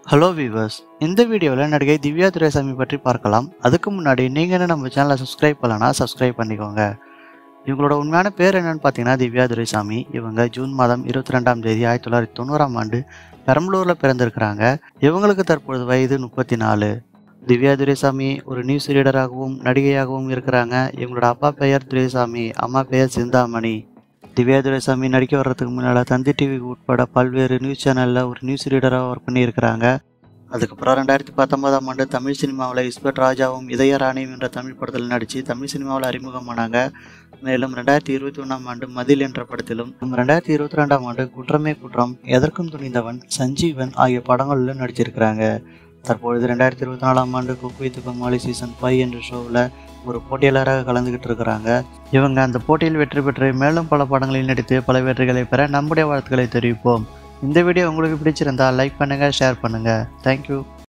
Hello viewers, இந்த வீடியோவில் நடிகை திவ்யா துரைசாமி பற்றி பார்க்கலாம். அதுக்கு முன்னாடி நீங்கள் என்ன நம்ம சேனலை சப்ஸ்கிரைப் பண்ணலன்னா சப்ஸ்கிரைப் பண்ணிக்கோங்க. இவங்களோட உண்மையான பேர் என்னன்னு பார்த்தீங்கன்னா திவ்யா துரைசாமி. இவங்க ஜூன் மாதம் 22ஆம் தேதி 1990ஆம் ஆண்டு பெரம்பலூரில் பிறந்திருக்கிறாங்க. இவங்களுக்கு தற்பொழுது வயது 34. திவ்யா துரைசாமி ஒரு நியூஸ் ரீடராகவும் நடிகையாகவும் இருக்கிறாங்க. இவங்களோட அப்பா பெயர் துரைசாமி, அம்மா பெயர் சிந்தாமணி. திவ்யா துரைசாமி நடிக்க வர்றதுக்கு முன்னால் தந்தி டிவி உட்பட பல்வேறு நியூஸ் சேனலில் ஒரு நியூஸ் ரீடராக ஒர்க் பண்ணியிருக்கிறாங்க. அதுக்கப்புறம் 2019ஆம் ஆண்டு தமிழ் சினிமாவில் இஸ்பெட் ராஜாவும் இதயராணியும் என்ற தமிழ் படத்தில் நடித்து தமிழ் சினிமாவில் அறிமுகமானாங்க. மேலும் 2021ஆம் ஆண்டு மதில் என்ற படத்திலும் 2022ஆம் ஆண்டு குற்றமே குற்றம், எதற்கும் துணிந்தவன், சஞ்சீவன் ஆகிய படங்களிலும் நடிச்சிருக்கிறாங்க. தற்பொழுது 2024ஆம் ஆண்டு குக் வித் கோமாளி சீசன் 5 என்ற ஷோவில் ஒரு போட்டியாளராக கலந்துக்கிட்டு இருக்கிறாங்க. இவங்க அந்த போட்டியில் வெற்றி பெற்று மேலும் பல படங்களில் நடித்து பல வெற்றிகளை பெற நம்முடைய வாழ்த்துக்களை தெரிவிப்போம். இந்த வீடியோ உங்களுக்கு பிடிச்சிருந்தா லைக் பண்ணுங்கள், ஷேர் பண்ணுங்கள். தேங்க்யூ.